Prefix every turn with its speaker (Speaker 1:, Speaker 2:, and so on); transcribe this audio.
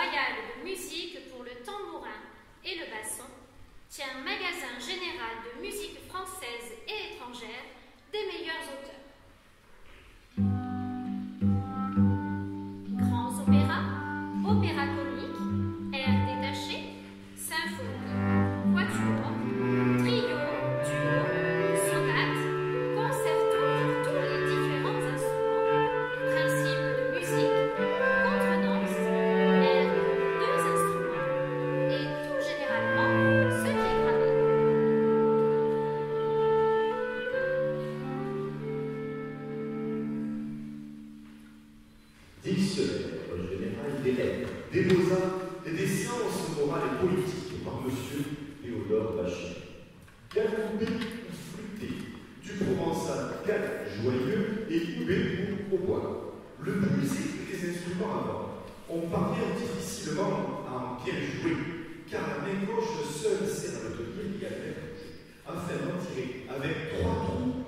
Speaker 1: royal de musique pour le tambourin et le basson tient magasin général de musique française et étrangère des meilleurs auteurs. Grands opéras, opéras comiques, airs détachés, symphonies, quatuors, trios, duos, sonates, concertos pour tous les différents instruments, principes de musique, contredanse, airs pour 2 instruments, et tout généralement ce qui est gravé.
Speaker 2: Dictionnaire général des lettres, des beaux-arts et des sciences morales et politiques par M. Théodore Bachet. Galcoupé ou flûté, du provençal gal joyeux et coupé ou au bois. Le musique des instruments avant. On parvient difficilement à en bien jouer, car la main gauche seule sert à le tenir et à le faire bouger, afin d'en tirer avec 3 trous